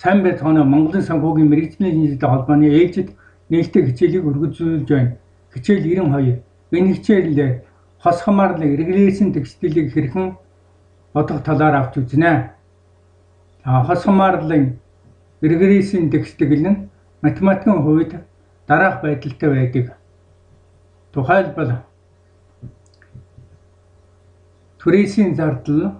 сайн байцгаана Монголын санхүүгийн мэргэжлийн нийтэд холбооны ээлжид нээлттэй хичээлийг өргөжүүлж байна. Хичээл 92. Энэ хичээлээр хос хамаарлын регрессийн тэгшгэлийг хэрхэн одох талаар авч үзнэ. Хос хамаарлын регрессийн тэгшгэл нь математикийн хувьд дараах байдалтай байдаг. Тухайлбал түрээсийн зардал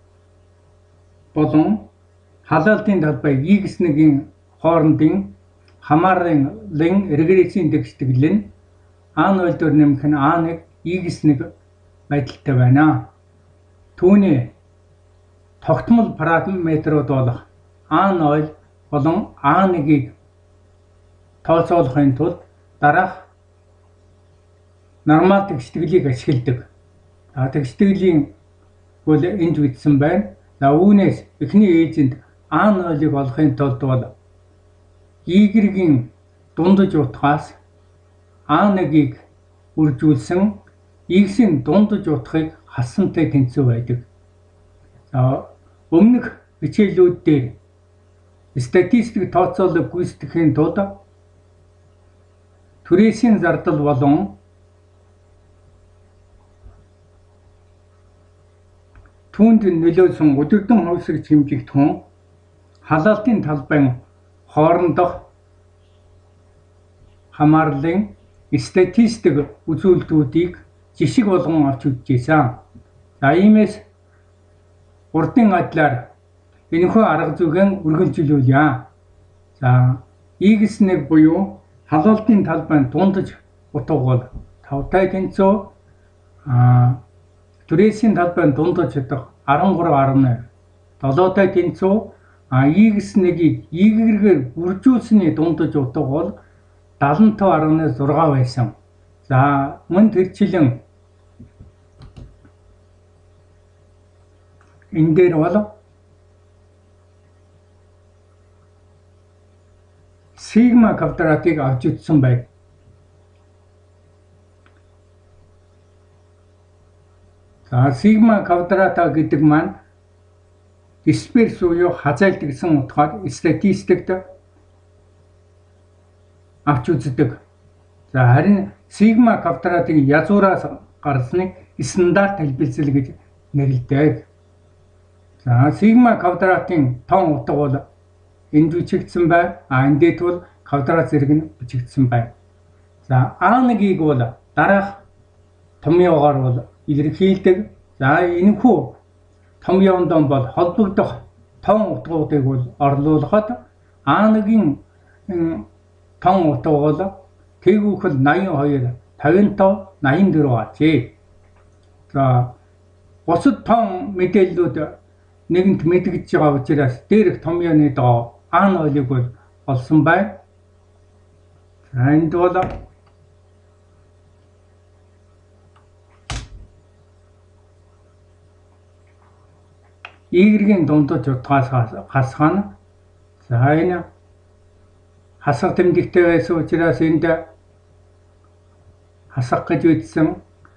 болон халаалтын талбай x1-ийн хоорондын хамаарлын регрессийн тэгшгэл нь a0 дээр нэмэх нь a1 x1 байдалтай байна. Түүний тогтмол параметрууд болох a0 болон a1-ийг тооцоолохын тулд дараах нормал тэгшгэлийг ашигладаг. Тэгшгэлийн бол энд бичсэн байна. Үүнээс эхний ээлжинд a0-ыг олохын тулд бол y-ийн дундаж утгаас a1-ыг үржүүлсэн x-ийн дундаж утгыг хассантай тэнцүү байдаг. Өмнөх хичээлүүд дээр статистик тооцоолыг гүйцэтгэхийн тулд түрээсийн зардал болон түүнд нөлөөлсөн өдөрдөн хувьсгч хэмжигдэхүүн халаалтын талбайн хоорондох хамаарлын статистик үзүүлэлтүүдийг жишг болгон авч үзжээ. Иймээс урдын адлаар энэхүү арга зүйн үргэлжлүүлье. x1 буюу халаалтын талбайн дундаж утга бол 5-тай тэнцүү, түрээсийн талбайн дундаж утга 13.1, 7-тай тэнцүү, x1-ийг y-гээр үржүүлсэний дундаж утга бол 75.6 байсан. Мөн тэрчлэн энэ дээр бол сигма квадратыг авч үзсэн байна. Сигма квадрата гэдэг маань дисперс буюу хазайлдсан утгаар статистикт авч үздэг. Харин сигма квадратыг язуураас гаргасныг стандарт хэлбэлзэл гэж нэрлэдэг. Сигма квадратын тон утга бол энд бичигдсэн байна. Энд дэд бол квадрат зэрэг нь бичигдсэн байна. a1-ийг бол дараах томьёогоор бол илэрхийлдэг. Энэхүү томьёонд бол холбогдох тон утгуудыг бол орлуулахад a1-ийн тон утга бол тэгүүхэл 82, 55, 84 ажээ. Бусад тон мэдээллүүд нэгэнт мэдэгдэж байгаа учраас дээрх томьёоны доо a0-ыг бол олсон байна. Энд бол y-ийн дундаж утгаас хасах нь энэ хасах тэмдэгтэй байсан учраас энд хасах гэж бичсэн.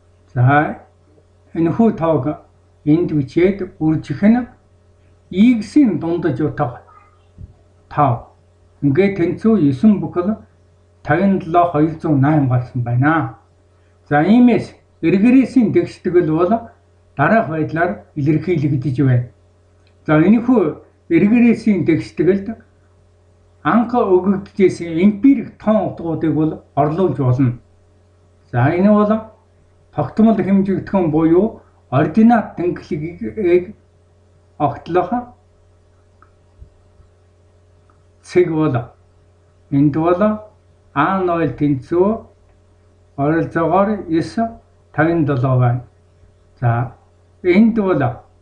Энэхүү тоог энд бичээд үржих нь x-ийн дундаж утга 5. Ингээд тэнцүү 9 бүхэл 57,208 гарсан байна. Иймээс регрессийн тэгшгэл бол дараах байдлаар илэрхийлэгдэж байна. Энэхүү регрессийн тэгшгэлд анх өгөгдөжсэн эмпирик тон утгуудыг бол орлуулж болно. Энэ бол тогтмол хэмжигдэхүүн буюу ординат тэнхлэгийг огтлох цэг бол энд бол a0 тэнцүү ойролцоогоор 9.57 байна. Энд бол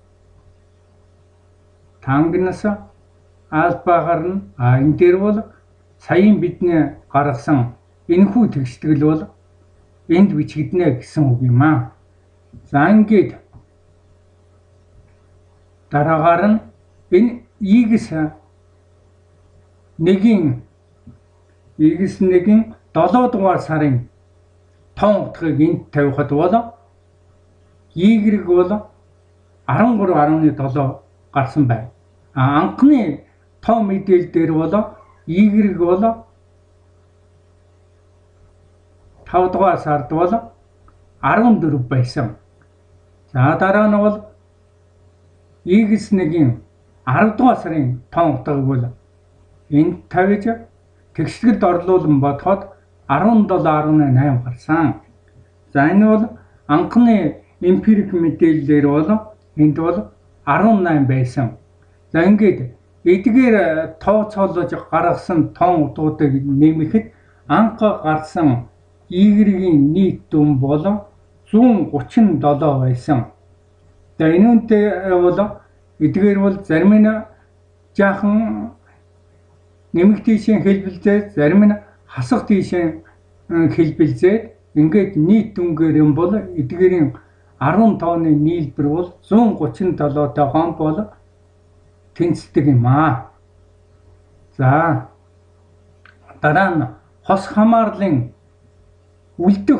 тангнаас альфа гарна. Энэ дээр бол саяын бидний гаргасан энэхүү тэгшгэл бол энд бичигдэнэ гэсэн үг юм аа. Ингээд дараагаар нь энэ x1-ийн 7 дугаар сарын тон утгыг энд тавихад бол y бол 13.7 гарсан байна. Анхны тоо мэдээлэл дээр бол Y бол 5 дугаар сард бол 14 байсан. За дараа нь бол X1-ийн 10 дугаар сарын тоон утгыг бол энд тавьж тэгшлэгт орлуулан бодоход 17.8 гарсан. За энэ бол анхны эмпирик мэдээллээр бол энд бол 18 байсан. За ингээд эдгээр тооцоолж гаргасан тоон утгуудыг нэмэхэд анх гарсан Y-ийн нийт дүн бол 137 байсан. За энүүнтэй бол эдгээр бол зарим нь жаахан нэмэг тийшээ хэлбэлзээд зарим нь хасах тийшээ хэлбэлзээд ингээд нийт дүнгээр юм бол эдгээрийн 10 тооны нийлбэр бол 137 тоон бол тэнцдэг юм аа. За дараа нь хос хамаарлын үлдэх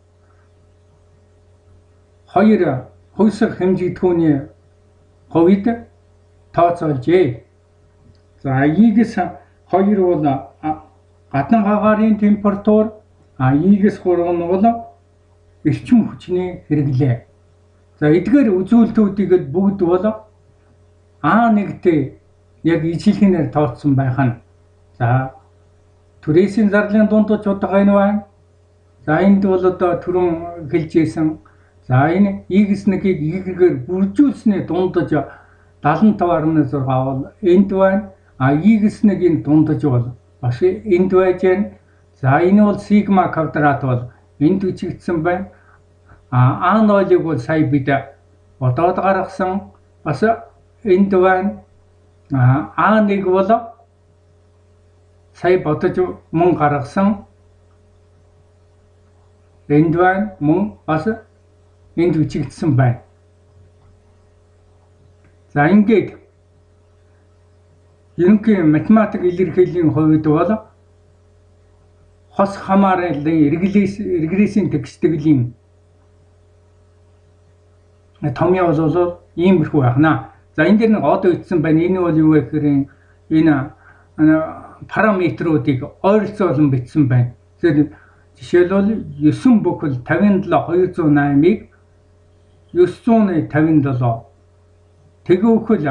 хоёр хөлсөх хэмжигдэхүүний хувьд тооцоолжээ. За Y-гээс 2 бол гадна гагаарын температур, Y-гээс 3 нь бол эрчим хүчний хэрэглээ. За эдгээр үзүүлэлтүүдийг бүгд бол А1-тэй яг ижлэхэнээр тооцсон байх нь. За түрээсийн зарлалын дундаж удаа энэ байна. За энд бол одоо түрүүн хэлжсэн. За энэ X1-ийг Y-гээр бүржүүлсний дундаж 75.6 бол энд байна. Y-1-ийн дундаж бол бас энд байж байна. За энэ бол сигма квадрат бол энд үчигдсэн байна. А0-ыг бол сая бид бодоод гаргасан бас энд байна. А1 бол сая бодож мөн гаргасан энд байна. Мөн бас энд үчигдсэн байна. За ингээд ерөнхий математик илэрхийллийн хувьд бол хос хамаарлын регрессийн тэгштгэлийн томьёо бол иймэрхүү байна. За энэ дээр нэг од өгсөн байна. Энэ бол юу вэ гэхээр энэ параметруудыг ойролцоолон бичсэн байна. Тэгэхээр жишээлбэл 9 бүхэл 57,208-ыг 957 тэгвэл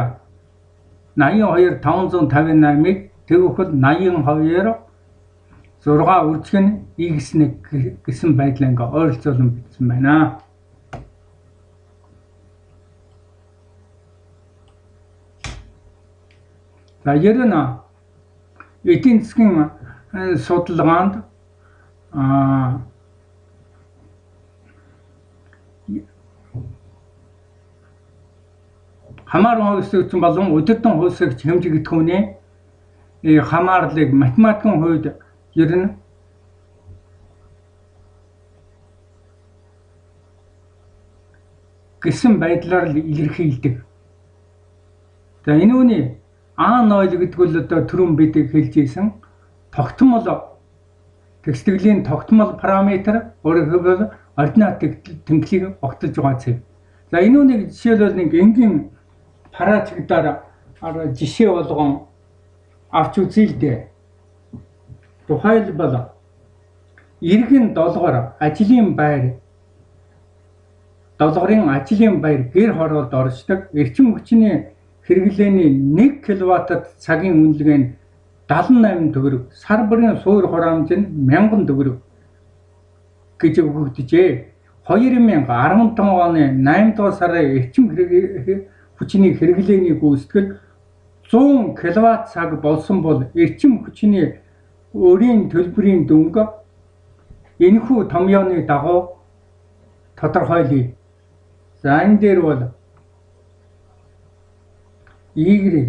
82,558-ыг тэгвэл 82 6 үржих нь X1 гэсэн байдлаар ингээ ойролцоолон бичсэн байна. За ярина эдийн засгийн судалгаанд хамааран хувьсгч болон удирдан хувьсгч хэмжигдэхүүний хамаарлыг математикийн хувьд ерөн гэсэн байдлаар л илэрхийлдэг. За энэ үний А0 гэдэг бол одоо түрүүн бид хэлж ийсэн тогтмол тэгштгэлийн тогтмол параметр өөрөөр хэлбэл ординат тэнхлийг огтолж байгаа цэг. За энэ үнийг жишээлбэл нэг энгийн парачигдаар жишээ болгон авч үзье л дээ. Тухайлбал иргэн долгоор ажлын байр долгорын ажлын байр гэр хороолд оршдог эрчим хүчний хэрэглээний 1 кВт-д цагийн үнэлгээ нь 78 төгрөг, сар бүрийн суур хураамж нь 1000 төгрөг гэж өгөгдөжээ. 2015 оны 8 дугаар сарын эрчим хүчний хэрэглээний гүйцэтгэл 100 кВт цаг болсон бол эрчим хүчний өрийн төлбөрийн дүнг энэхүү томьёоны дагуу тодорхойлъё. За энэ дээр бол Y-г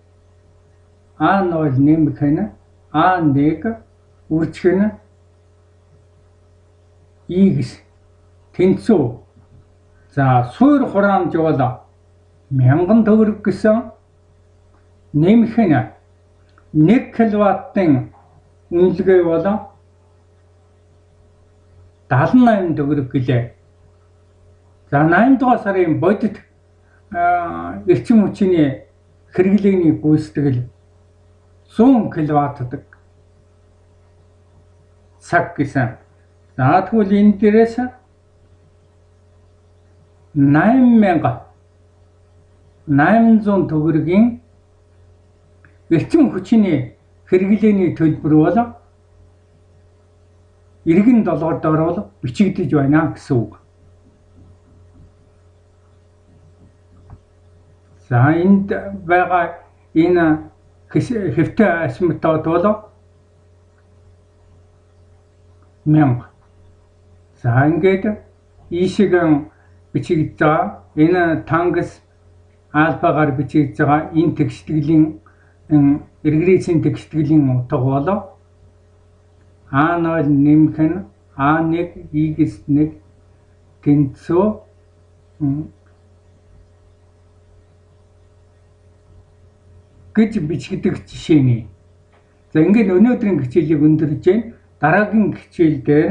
А0 нэмэх нь А1 үржих нь X тэнцүү. За суур хураамж бол 1000 төгрөг гэсэн нэмэх нь 1 кВт-ын үнэлгээ бол 78 төгрөг гэлээ. За 8 дугаар сарын бодит эрчим хүчний хэрэглээний гүйцэтгэл 100 киловаттдаг цаг гэсэн. За тэгвэл энэ дээрээс 8800 төгрөгийн эрчим хүчний хэрэглээний төлбөр бол эргэн долоодоор бол бичигдэж байна гэсэн үг. За энд байгаа энэ хэвтэй асимтод бол 1000. За ингээд ийшгэн бичигдэж байгаа энэ тангас альфагаар бичигдэж байгаа энэ тэгштгэлийн эргэлзээний тэгштгэлийн утга бол А0 нэмэх нь А1 х1 тэнцүү гэж бичигдэх жишээний. За ингээд өнөөдрийн хичээлийг өндөрлөж байна. Дараагийн хичээл дээр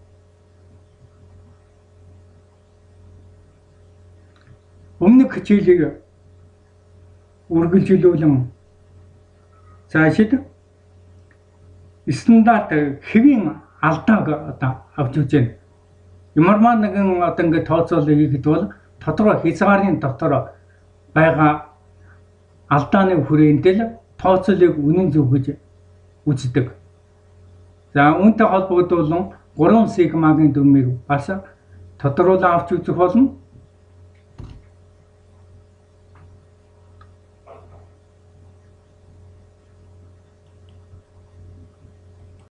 өмнөх хичээлийг үргэлжлүүлэн цаашид стандарт хэвийн алдааг одоо авч үзэж байна. Ямарваа нэгэн одоо ингээд тооцоолол хийхэд бол тодорхой хязгаарын дотор байгаа алдааны хүрээндээ тооцоолыг үнэн зөв гэж үздэг. За үүнтэй холбогдуулан 3 сигмагийн дүрмийг бас тодруулан авч үзэх болно.